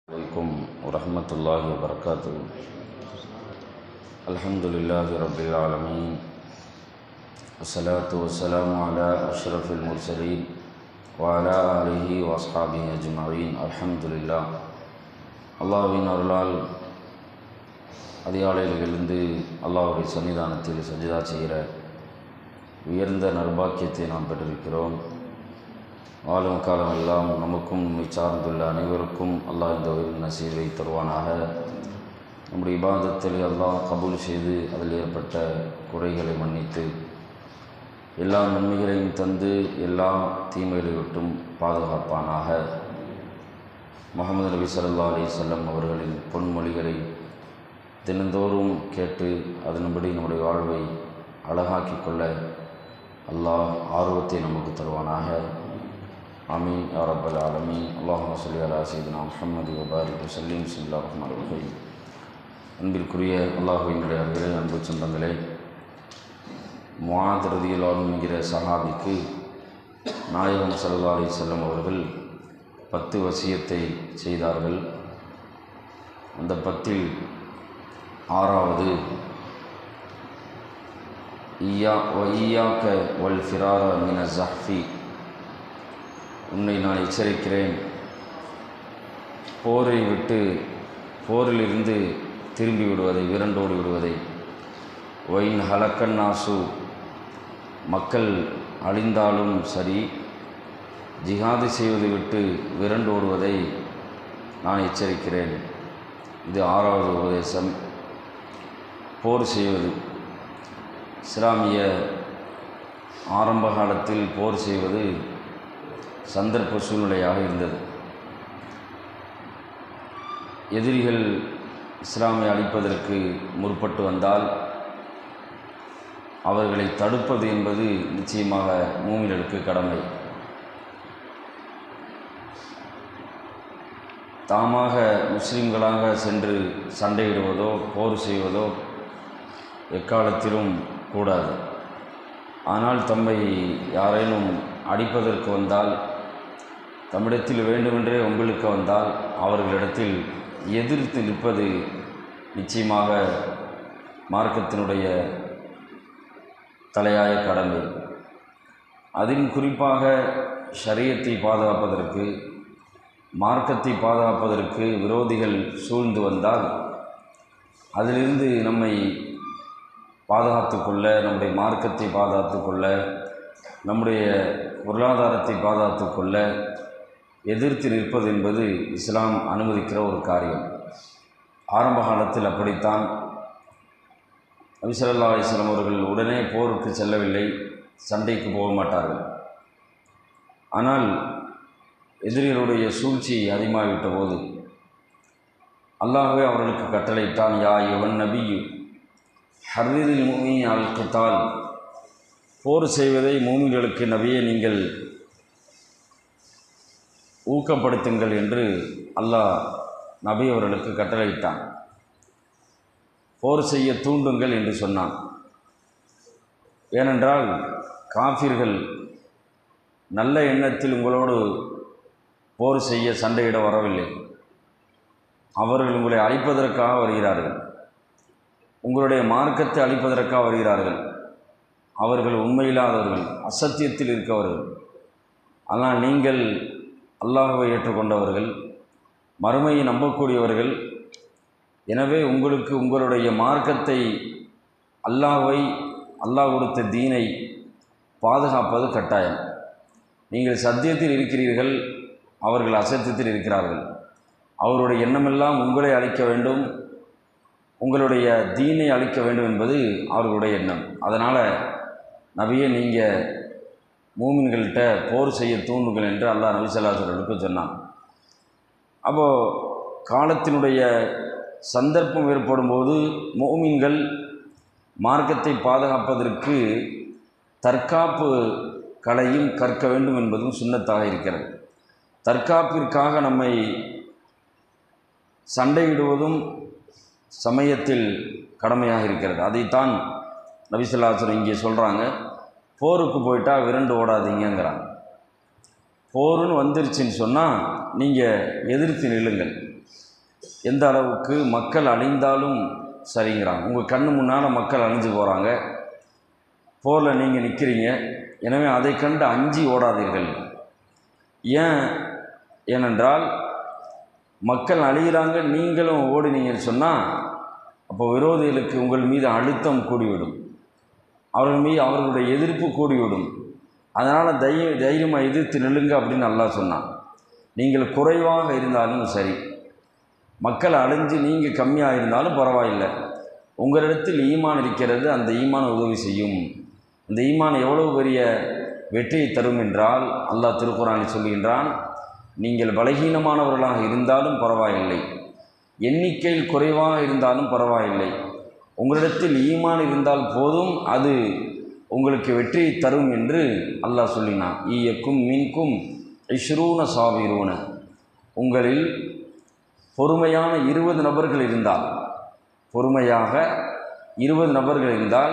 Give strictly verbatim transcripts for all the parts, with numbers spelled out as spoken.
عليكم ورحمة الله وبركاته. الحمد لله رب العالمين، والصلاة والسلام على أشرف المرسلين وعلى آله وأصحابه أجمعين. الحمد لله. அல்லாஹ்வின் அருளால் அதிகாலையில் எழுந்து அல்லாஹ்வுடைய சன்னிதானத்தில் சஜிதா செய்கிற உயர்ந்த நற்பாக்கியத்தை நாம் பெற்றிருக்கிறோம். வாழும் காலம் எல்லாம் நமக்கும் நம்மை சார்ந்துள்ள அனைவருக்கும் அல்லாஹ் இந்த உயிர் நசீவை தருவானாக. நம்முடைய இபாதத்தில் அல்லாஹ் கபூல் செய்து அதில் ஏற்பட்ட குறைகளை மன்னித்து எல்லா நன்மைகளையும் தந்து எல்லா தீமைகளை விட்டும் பாதுகாப்பானாக. முஹம்மது நபி ஸல்லல்லாஹு அலைஹி வஸல்லம் அவர்களின் பொன்மொழிகளை தினந்தோறும் கேட்டு அதன்படி நம்முடைய வாழ்வை அழகாக்கி கொள்ள அல்லாஹ் ஆர்வத்தை நமக்கு தருவானாக. ஆமீன் யா ரப்பல் ஆலமீன். அல்லாஹும்ம ஸல்லி அலா சய்யிதினா முஹம்மது வ பாரிக் வஸல்லிம். பிஸ்மில்லாஹிர் ரஹ்மானிர் ரஹீம். அன்பிற்குரிய அல்லாஹ்வின் அடியார்களே, அன்பு சொந்தங்களே, முஆத் ரலியல்லாஹு அன்ஹு என்கிற சஹாபிக்கு நாயகம் ஸல்லல்லாஹு அலைஹி வஸல்லம் அவர்கள் பத்து வசியத்தை செய்தார்கள். அந்த பத்தில் ஆறாவது ஈயா வ ஈயாக்க வல் ஃபிரார மின ஸஹ்ஃபி, உன்னை நான் எச்சரிக்கிறேன், போரை விட்டு போரிலிருந்து திரும்பி விடுவதை, விரண்டோடி விடுவதை. ஒயின் ஹலக்கன் நாசு, மக்கள் அழிந்தாலும் சரி, ஜிஹாது செய்வதை விட்டு விரண்டோடுவதை நான் எச்சரிக்கிறேன். இது ஆறாவது உபதேசம். போர் செய்வது, இஸ்லாமிய ஆரம்ப காலத்தில் போர் செய்வது சந்தர்ப்ப சூழ்நிலையாக இருந்தது. எதிரிகள் இஸ்லாமை அழிப்பதற்கு முற்பட்டு வந்தால் அவர்களை தடுப்பது என்பது நிச்சயமாக மூமின்களுக்கு கடமை. தாமாக முஸ்லிம்களாக சென்று சண்டையிடுவதோ போர் செய்வதோ எக்காலத்திலும் கூடாது. ஆனால் தம்மை யாரேனும் அடிப்பதற்கு வந்தால், தம்மிடத்தில் வேண்டுமென்றே உங்களுக்கு வந்தால் அவர்களிடத்தில் எதிர்த்து நிற்பது நிச்சயமாக மார்க்கத்தினுடைய தலையாய கடமை. அதில் குறிப்பாக ஷரியத்தை பாதுகாப்பதற்கு, மார்க்கத்தை பாதுகாப்பதற்கு விரோதிகள் சூழ்ந்து வந்தால் அதிலிருந்து நம்மை பாதுகாத்து கொள்ள, நம்முடைய மார்க்கத்தை பாதுகாத்து கொள்ள, நம்முடைய பொருளாதாரத்தை பாதுகாத்து கொள்ள எதிர்த்து நிற்பது என்பது இஸ்லாம் அனுமதிக்கிற ஒரு காரியம். ஆரம்ப காலத்தில் அப்படித்தான். நபி ஸல்லல்லாஹு அலைஹி வஸல்லம் அவர்கள் உடனே போருக்கு செல்லவில்லை, சண்டைக்கு போக மாட்டார்கள். ஆனால் எதிரிகளுடைய சூழ்ச்சி அதிகமாகிவிட்ட போது அல்லாஹ்வே அவர்களுக்கு கட்டளையிட்டான், யா யுவன் நபியு ஹர்ரிதில் முஃமினீன அல் கித்தால், போர் செய்வதை மூமின்களுக்கு நபியே நீங்கள் ஊக்கப்படுத்துங்கள் என்று அல்லாஹ் நபி அவர்களுக்கு கட்டளையிட்டான். போர் செய்ய தூண்டுங்கள் என்று சொன்னான். ஏனென்றால் காஃபிர்கள் நல்ல எண்ணத்தில் உங்களோடு போர் செய்ய சண்டையிட வரவில்லை. அவர்கள் உங்களை அழிப்பதற்காக வருகிறார்கள், உங்களுடைய மார்க்கத்தை அழிப்பதற்காக வருகிறார்கள். அவர்கள் உண்மையில்லாதவர்கள், அசத்தியத்தில் இருக்கவர்கள். ஆனால் நீங்கள் அல்லாஹ்வை ஏற்றுக்கொண்டவர்கள், மறுமையை நம்பக்கூடியவர்கள். எனவே உங்களுக்கு உங்களுடைய மார்க்கத்தை, அல்லாஹ்வை, அல்லாஹ் கொடுத்த தீனை பாதுகாப்பது கட்டாயம். நீங்கள் சத்தியத்தில் இருக்கிறீர்கள், அவர்கள் அசத்தியத்தில் இருக்கிறார்கள். அவருடைய எண்ணமெல்லாம் உங்களை அழிக்க வேண்டும், உங்களுடைய தீனை அழிக்க வேண்டும் என்பது அவர்களுடைய எண்ணம். அதனால் நபியே நீங்கள் மூமின்கள்கிட்ட போர் செய்ய தூண்டுங்கள் என்று அல்லாஹ் நபி ஸல்லல்லாஹு அலைஹி வஸல்லம் சொன்னான். அப்போது காலத்தினுடைய சந்தர்ப்பம் ஏற்படும் போது மூமின்கள் மார்க்கத்தை பாதுகாப்பதற்கு தற்காப்பு கலையும் கற்க வேண்டும் என்பதும் சுன்னத்தாக இருக்கிறது. தற்காப்பிற்காக நம்மை சண்டையிடுவதும் சமயத்தில் கடமையாக இருக்கிறது. அதைத்தான் நபி ஸல்லல்லாஹு அலைஹி வஸல்லம் இங்கே சொல்கிறாங்க, போருக்கு போயிட்டால் விரண்டு ஓடாதீங்கிறாங்க. போருன்னு வந்துருச்சுன்னு சொன்னால் நீங்கள் எதிர்த்து நில்லுங்கள். எந்த அளவுக்கு மக்கள் அழிந்தாலும் சரிங்கிறாங்க. உங்கள் கண்ணு முன்னால் மக்கள் அழிஞ்சு போகிறாங்க, போரில் நீங்கள் நிற்கிறீங்க. எனவே அதை கண்டு அஞ்சி ஓடாதீர்கள். ஏன் ஏனென்றால் மக்கள் அழிகிறாங்க, நீங்களும் ஓடினீங்கன்னு சொன்னால் அப்போ விரோதிகளுக்கு உங்கள் மீது அழுத்தம் கூடிவிடும், அவர்கள் மீது அவர்களுடைய எதிர்ப்பு கூடிவிடும். அதனால் தைரிய தைரியமாக எதிர்த்து நில்லுங்க அப்படின்னு அல்லாஹ் சொன்னான். நீங்கள் குறைவாக இருந்தாலும் சரி, மக்கள் அழிஞ்சு நீங்கள் கம்மியாக இருந்தாலும் பரவாயில்லை, உங்களிடத்தில் ஈமான் இருக்கிறது, அந்த ஈமான் உதவி செய்யும். இந்த ஈமான் எவ்வளவு பெரிய வெற்றியை தரும் என்றால் அல்லாஹ் திருக்குர்ஆனில் சொல்கின்றான், நீங்கள் பலகீனமானவர்களாக இருந்தாலும் பரவாயில்லை, எண்ணிக்கையில் குறைவாக இருந்தாலும் பரவாயில்லை, உங்களிடத்தில் ஈமான் இருந்தால் போதும், அது உங்களுக்கு வெற்றியை தரும் என்று அல்லாஹ் சொல்லினான். ஈயக்கும் மின்கும் இஷ்ரூன சாபிரூன, உங்களில் பொறுமையான இருபது நபர்கள் இருந்தால், பொறுமையாக இருபது நபர்கள் இருந்தால்,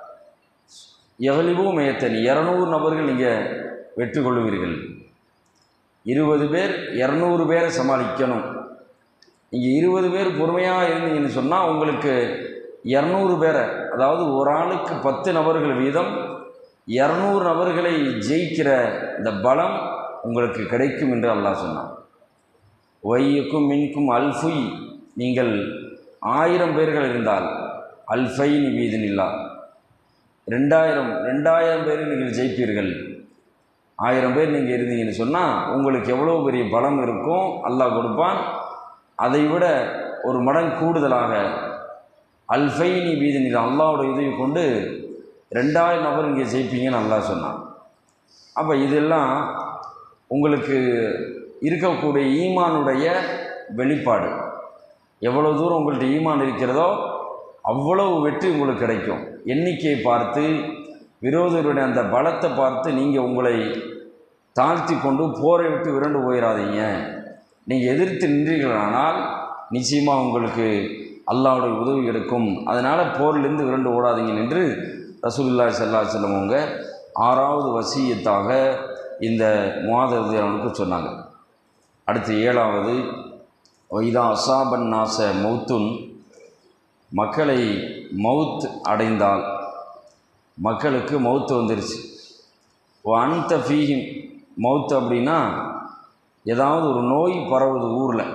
எவலிபு மேத்தனி இரநூறு நபர்கள் நீங்கள் வெற்றி கொள்வீர்கள். இருபது பேர் இரநூறு பேரை சமாளிக்கணும். நீங்கள் இருபது பேர் பொறுமையாக இருந்தீங்கன்னு சொன்னால் உங்களுக்கு இரநூறு பேரை, அதாவது ஒரு ஆளுக்கு பத்து நபர்கள் வீதம் இரநூறு நபர்களை ஜெயிக்கிற இந்த பலம் உங்களுக்கு கிடைக்கும் என்று அல்லாஹ் சொன்னான். வையுக்கும் மின்கும் அல்ஃபுய், நீங்கள் ஆயிரம் பேர்கள் இருந்தால் அல்ஃபை நிபீதனில்லா, ரெண்டாயிரம் ரெண்டாயிரம் பேர் நீங்கள் ஜெயிப்பீர்கள். ஆயிரம் பேர் நீங்கள் இருந்தீங்கன்னு சொன்னால் உங்களுக்கு எவ்வளோ பெரிய பலம் இருக்கும் அல்லாஹ் கொடுப்பான். அதை விட ஒரு மடங்கு கூடுதலாக அல்ஃபைனி பீதனில் அல்லாஹோட உதவி கொண்டு ரெண்டாயிரம் நபர் இங்கே ஜெயிப்பீங்கன்னு அல்லாஹ் சொன்னான். அப்போ இதெல்லாம் உங்களுக்கு இருக்கக்கூடிய ஈமானுடைய வெளிப்பாடு. எவ்வளோ தூரம் உங்கள்கிட்ட ஈமான் இருக்கிறதோ அவ்வளவு வெற்றி உங்களுக்கு கிடைக்கும். எண்ணிக்கையை பார்த்து, விரோதிகளுடைய அந்த பலத்தை பார்த்து நீங்கள் உங்களை தாழ்த்தி கொண்டு போரை விட்டு விரண்டு போயிடாதீங்க. நீங்கள் எதிர்த்து நின்றீர்களானால் நிச்சயமாக உங்களுக்கு அல்லாஹ்வுடைய உதவி கிடைக்கும். அதனால் போரிலிருந்து விரண்டு ஓடாதீங்க என்று ரசூலுல்லாஹி ஸல்லல்லாஹு அலைஹி வஸல்லம் அவங்க ஆறாவது வசியத்தாக இந்த முஆத் ரலியல்லாஹு சொன்னாங்க. அடுத்து ஏழாவது, வைதா அசாபன் நாச மௌத்துன், மக்களை மவுத் அடைந்தால், மக்களுக்கு மவுத்து வந்துருச்சு. அன்த ஃபீஹிம், மவுத்து அப்படின்னா ஏதாவது ஒரு நோய் பரவுது, ஊரில்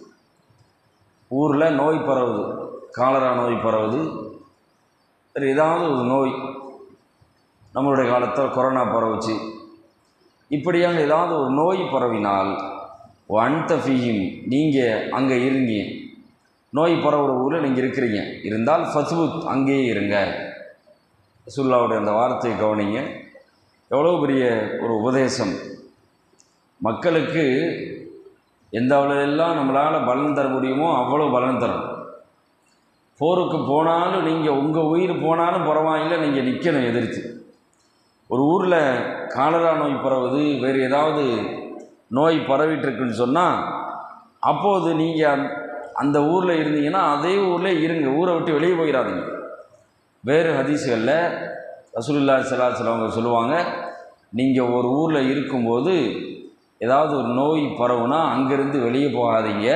ஊரில் நோய் பரவுது, காலரா நோய் பரவுது, சரி ஏதாவது ஒரு நோய், நம்மளுடைய காலத்தில் கொரோனா பரவுச்சு, இப்படியாக ஏதாவது ஒரு நோய் பரவினால் அன்த ஃபீஹிம், நீங்கள் அங்கே இருங்க, நோய் பரவுற ஊரில் நீங்கள் இருக்கிறீங்க, இருந்தால் ஃபஸ்புத், அங்கேயே இருங்க. ரசூலுல்லாஹ்வுடைய அந்த வார்த்தையை கவனிங்க, எவ்வளோ பெரிய ஒரு உபதேசம். மக்களுக்கு எந்த அவ்வளோெல்லாம் நம்மளால் பலன் தர முடியுமோ அவ்வளோ பலன் தரணும். போருக்கு போனாலும் நீங்கள் உங்கள் உயிர் போனாலும் பரவாயில்லை, நீங்கள் நிற்கணும் எதிர்த்து. ஒரு ஊரில் காலரா நோய் பரவுது, வேறு ஏதாவது நோய் பரவிட்டுருக்குன்னு சொன்னால் அப்போது நீங்கள் அந்த ஊரில் இருந்தீங்கன்னா அதே ஊரில் இருங்க, ஊரை விட்டு வெளியே போயிடாதீங்க. வேறு ஹதீஸ்களில் ரசூலுல்லாஹி ஸல்லல்லாஹு அலைஹி வஸல்லம் அவங்க சொல்லுவாங்க, நீங்கள் ஒரு ஊரில் இருக்கும்போது ஏதாவது ஒரு நோய் பரவுனா அங்கேருந்து வெளியே போகாதீங்க.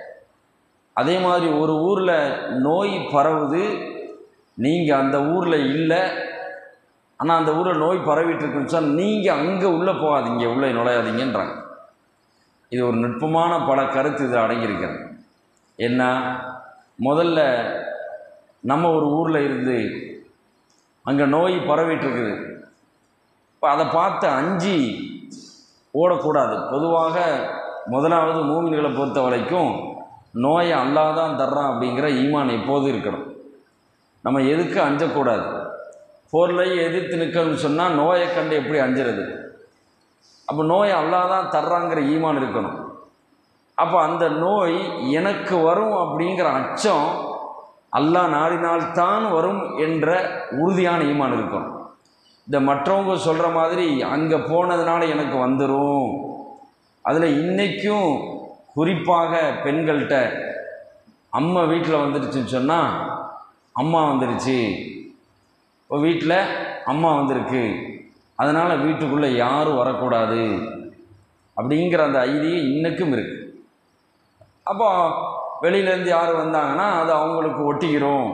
அதே மாதிரி ஒரு ஊரில் நோய் பரவுது, நீங்கள் அந்த ஊரில் இல்லை, ஆனால் அந்த ஊரில் நோய் பரவிட்டுருக்குன்னு சொன்னால் நீங்கள் அங்கே உள்ளே போகாதீங்க, உள்ளே நுழையாதீங்கன்றாங்க. இது ஒரு நுட்பமான பல கருத்து இதில் அடங்கியிருக்கிறது. என்ன, முதல்ல நம்ம ஒரு ஊரில் இருந்து அங்கே நோய் பரவிட்டுருக்குது, இப்போ அதை பார்த்து அஞ்சு ஓடக்கூடாது. பொதுவாக முதலாவது மூமின்களை பொறுத்த வரைக்கும் நோயை அல்லாஹ் தான் தர்றான் அப்படிங்கிற ஈமான் எப்போதும் இருக்கணும். நம்ம எதுக்கு அஞ்சக்கூடாது. போர்லையே எதிர்த்து நிற்கணும்னு சொன்னால் நோயை கண்டு எப்படி அஞ்சுறது? அப்போ நோயை அல்லாஹ் தான் தர்றாங்கிற ஈமான் இருக்கணும். அப்போ அந்த நோய் எனக்கு வரும் அப்படிங்கிற அச்சம் அல்லாஹ் நாடினால்தான் வரும் என்ற உறுதியான ஈமான் இருக்கணும். இந்த மற்றவங்க சொல்கிற மாதிரி அங்கே போனதுனால எனக்கு வந்துடும், அதில் இன்றைக்கும் குறிப்பாக பெண்கள்கிட்ட அம்மா வீட்டில் வந்துடுச்சுன்னு சொன்னால் அம்மா வந்துடுச்சு, இப்போ வீட்டில் அம்மா வந்திருக்கு, அதனால் வீட்டுக்குள்ளே யாரும் வரக்கூடாது அப்படிங்கிற அந்த ஐதீகம் இன்றைக்கும் இருக்குது. அப்போ வெளியிலேருந்து யார் வந்தாங்கன்னா அது அவங்களுக்கு ஒட்டிக்கிறோம்,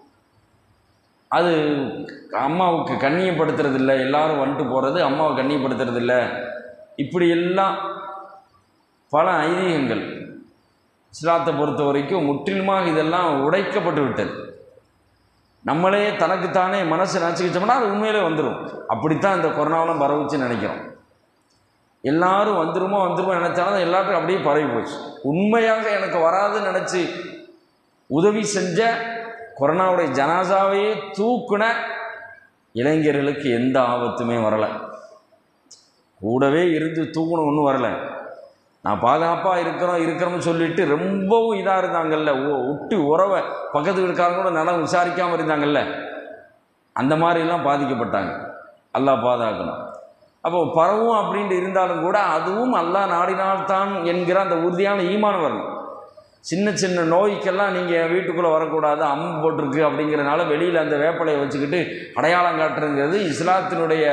அது அம்மாவுக்கு கண்ணியப்படுத்துறது இல்லை, எல்லாரும் வந்துட்டு போகிறது அம்மாவை கண்ணியப்படுத்துறது இல்லை, இப்படி எல்லாம் பல ஐதீகங்கள் இஸ்லாத்தை பொறுத்த வரைக்கும் முற்றிலுமாக இதெல்லாம் உடைக்கப்பட்டு விட்டது. நம்மளே தனக்குத்தானே மனசை நினச்சிக்கிச்சோம்னா அது உண்மையிலே வந்துடும். அப்படித்தான் இந்த கொரோனாவெலாம் பரவுச்சுன்னு நினைக்கிறோம். எல்லாரும் வந்துருமோ வந்துருமோ நினச்சாலும் எல்லாருக்கும் அப்படியே பரவி போச்சு. உண்மையாக எனக்கு வராதுன்னு நினச்சி உதவி செஞ்ச கொரோனாவுடைய ஜனாசாவையே தூக்குன இளைஞர்களுக்கு எந்த ஆபத்துமே வரலை. கூடவே இருந்து தூக்கணும் ஒன்றும் வரலை. நான் பாதுகாப்பாக இருக்கிறோம் இருக்கிறோம்னு சொல்லிட்டு ரொம்பவும் இதாக இருந்தாங்கல்ல, ஓ விட்டு உறவை பக்கத்து வீட்டுக்காரங்க கூட நல்லா விசாரிக்காமல் இருந்தாங்கல்ல, அந்த மாதிரிலாம் பாதிக்கப்பட்டாங்க. அல்லாஹ் பாதுகாக்கணும். அப்போ பரவும் அப்படின்ட்டு இருந்தாலும் கூட அதுவும் அல்லாஹ் நாடினால்தான் என்கிற அந்த உறுதியான ஈமான் வரணும். சின்ன சின்ன நோய்க்கெல்லாம் நீங்கள் வீட்டுக்குள்ளே வரக்கூடாது, அம்பு போட்டிருக்கு அப்படிங்கிறதுனால வெளியில் அந்த வேப்பலையை வச்சுக்கிட்டு அடையாளம் காட்டுறதுங்கிறது இஸ்லாத்தினுடைய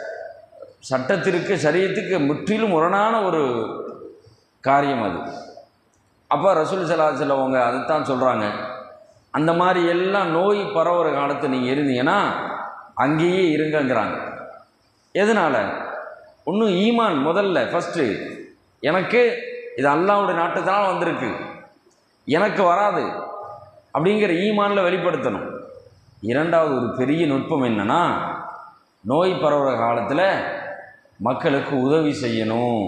சட்டத்திற்கு சரியத்துக்கு முற்றிலும் முரணான ஒரு காரியம் அது. அப்போ ரசூல் ஸல்லல்லாஹு அலைஹி வஸல்லம் அவங்க அதைத்தான் சொல்கிறாங்க, அந்த மாதிரி எல்லாம் நோய் பரவுற காலத்தை நீங்கள் இருந்தீங்கன்னா அங்கேயே இருங்கங்கிறாங்க. எதனால்? ஒன்றும் ஈமான் முதல்ல ஃபஸ்ட்டு, எனக்கு இது அல்லாஹ்வுடைய நாட்டுத்தால் வந்திருக்கு, எனக்கு வராது அப்படிங்கிற ஈமானில் வெளிப்படுத்தணும். இரண்டாவது ஒரு பெரிய நுட்பம் என்னென்னா, நோய் பரவுற காலத்தில் மக்களுக்கு உதவி செய்யணும்.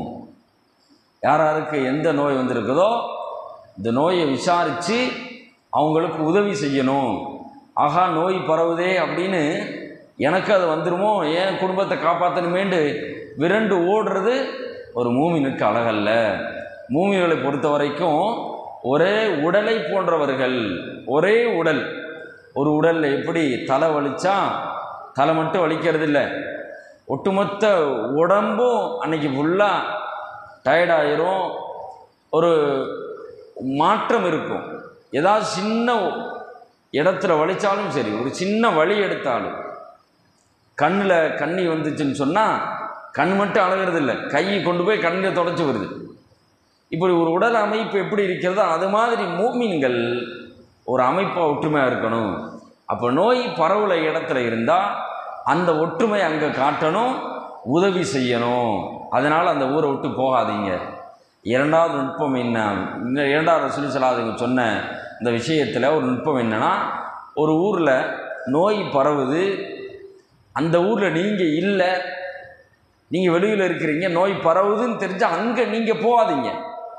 யார் யாருக்கு எந்த நோய் வந்திருக்குதோ இந்த நோயை விசாரித்து அவங்களுக்கு உதவி செய்யணும். ஆகா நோய் பரவுதே அப்படின்னு எனக்கு அது வந்துடுமோ, ஏன் குடும்பத்தை காப்பாற்றணுமேண்டு விரண்டு ஓடுறது ஒரு மூமினுக்கு அழகல்ல. மூமின்களை பொறுத்த வரைக்கும் ஒரே உடலை போன்றவர்கள், ஒரே உடல். ஒரு உடலில் எப்படி தலை வலிச்சா தலை மட்டும் வலிக்கிறது இல்லை, ஒட்டுமொத்த உடம்பும் அன்னைக்கு ஃபுல்லாக டயர்டாயிரும், ஒரு மாற்றம் இருக்கும். ஏதாவது சின்ன இடத்துல வலித்தாலும் சரி, ஒரு சின்ன வலி எடுத்தாலும், கண்ணில் கண்ணி வந்துச்சுன்னு சொன்னால் கண் மட்டும் அழகிறது இல்லை, கையை கொண்டு போய் கண்ணில் தொடச்சி வருது. இப்படி ஒரு உடல் அமைப்பு எப்படி இருக்கிறதோ அது மாதிரி மூமின்கள் ஒரு அமைப்பாக ஒற்றுமையாக இருக்கணும். அப்போ நோய் பரவுல இடத்துல இருந்தால் அந்த ஒற்றுமை அங்கே காட்டணும், உதவி செய்யணும். அதனால் அந்த ஊரை விட்டு போகாதீங்க. இரண்டாவது நுட்பம் என்ன, இந்த இரண்டாவது ரசூல் ஸல்லல்லாஹு அலைஹி வஸல்லம் சொன்ன இந்த விஷயத்தில் ஒரு நுட்பம் என்னென்னா, ஒரு ஊரில் நோய் பரவுது, அந்த ஊரில் நீங்கள் இல்லை, நீங்கள் வெளியில் இருக்கிறீங்க, நோய் பரவுதுன்னு தெரிஞ்சால் அங்கே நீங்கள் போகாதீங்க.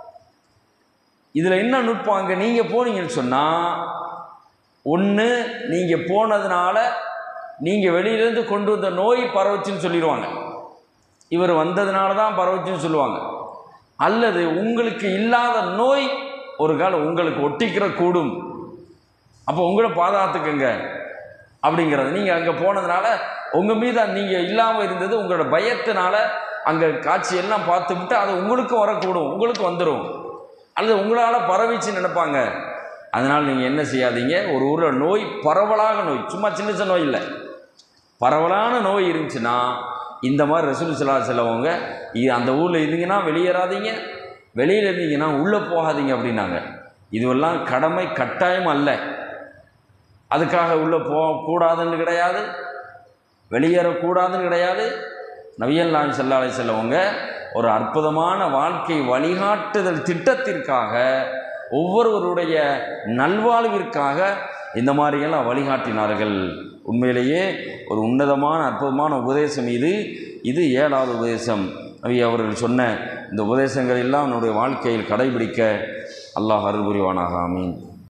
இதில் என்ன நுட்பம், அங்கே நீங்கள் போனீங்கன்னு சொன்னால், ஒன்று நீங்கள் போனதுனால நீங்கள் வெளியிலேருந்து கொண்டு வந்த நோய் பரவுச்சுன்னு சொல்லிடுவாங்க, இவர் வந்ததுனால தான் பரவுச்சுன்னு சொல்லுவாங்க. அல்லது உங்களுக்கு இல்லாத நோய் ஒரு காலம் உங்களுக்கு ஒட்டிக்கிற கூடும், அப்போ உங்களை பாதுகாத்துக்குங்க அப்படிங்கிறது. நீங்கள் அங்கே போனதுனால உங்கள் மீது நீங்கள் இல்லாமல் இருந்தது உங்களோட பயத்தினால அங்கே காட்சியெல்லாம் பார்த்துக்கிட்டு அது உங்களுக்கும் வரக்கூடும், உங்களுக்கு வந்துடும், அல்லது உங்களால் பரவிச்சு நினைப்பாங்க. அதனால் நீங்கள் என்ன செய்யாதீங்க, ஒரு ஊரில் நோய் பரவலாக நோய், சும்மா சின்ன சின்ன நோய் இல்லை, பரவலான நோய் இருந்துச்சுன்னா இந்த மாதிரி ரசூல் ஸல்லல்லாஹு அலைஹி வஸல்லம் அவங்க அந்த ஊரில் இருந்தீங்கன்னா வெளியேறாதீங்க, வெளியில் இருந்தீங்கன்னா உள்ளே போகாதீங்க அப்படின்னாங்க. இதுவெல்லாம் கடமை கட்டாயம் அல்ல, அதுக்காக உள்ளே போகக்கூடாதுன்னு கிடையாது, வெளியேறக்கூடாதுன்னு கிடையாது. நபிகள் நாயகம் ஸல்லல்லாஹு அலைஹி வஸல்லம் அவங்க ஒரு அற்புதமான வாழ்க்கை வழிகாட்டுதல் திட்டத்திற்காக, ஒவ்வொருவருடைய நல்வாழ்விற்காக இந்த மாதிரியெல்லாம் வழிகாட்டினார்கள். உண்மையிலேயே ஒரு உன்னதமான அற்புதமான உபதேசம் இது. இது ஏழாவது உபதேசம். நபி அவர்கள் சொன்ன இந்த உபதேசங்கள் எல்லாம் நம்முடைய வாழ்க்கையில் கடைபிடிக்க அல்லாஹ் அருள் புரிவானாக. ஆமீன்.